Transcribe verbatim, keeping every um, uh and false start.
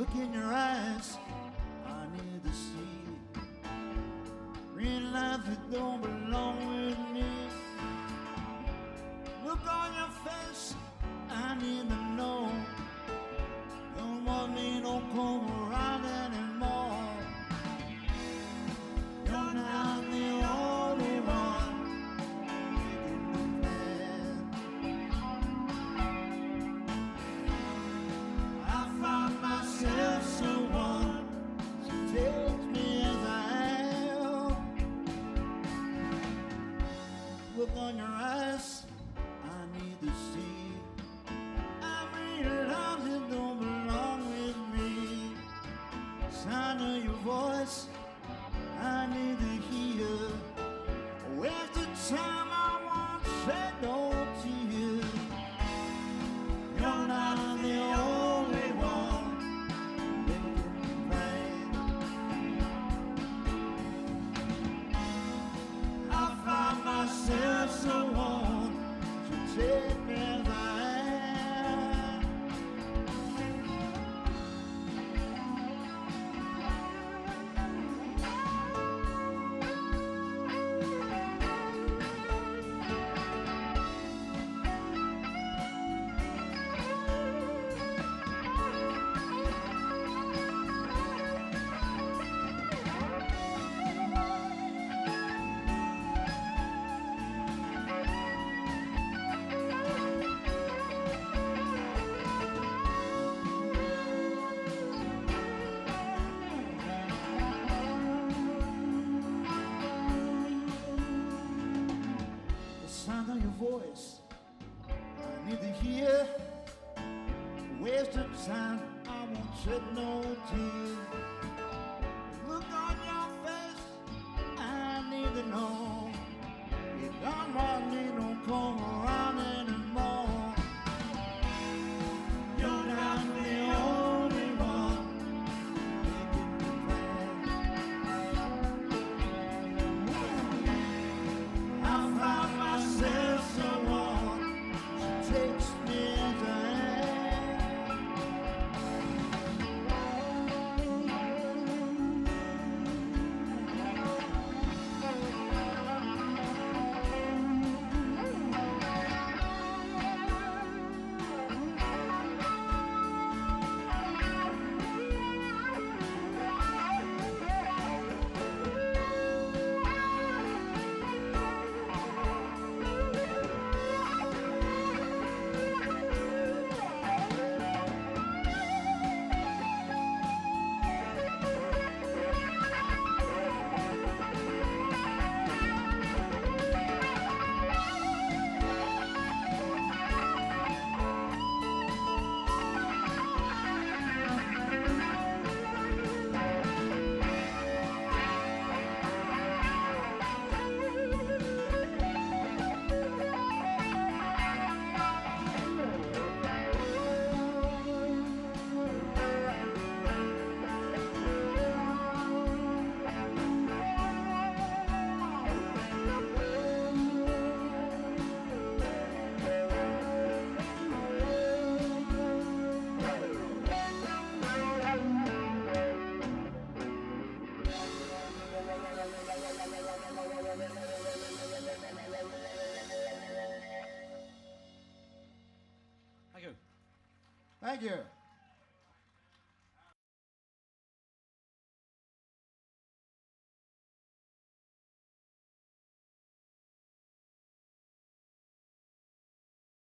Look in your eyes, I need to see. Real life, it don't belong with me. Look on your face, I need to know. Don't want me, don't come around anymore. You're not the only one making the plan. I found myself someone who takes me as I am. Look on your eyes, I need to see. I realize it don't belong with me. Sound of your voice, I need to hear. Waste the time, I won't shed no tears. You're not the only one making me pain. I found myself someone to take me as I am. Your voice, I need to hear. Waste of time, I won't shed no tears. Look on your face, I need to know. You don't want me, don't come around anymore. You're not the only one making me plan. I found myself someone who takes me as I Thank you. Thank you.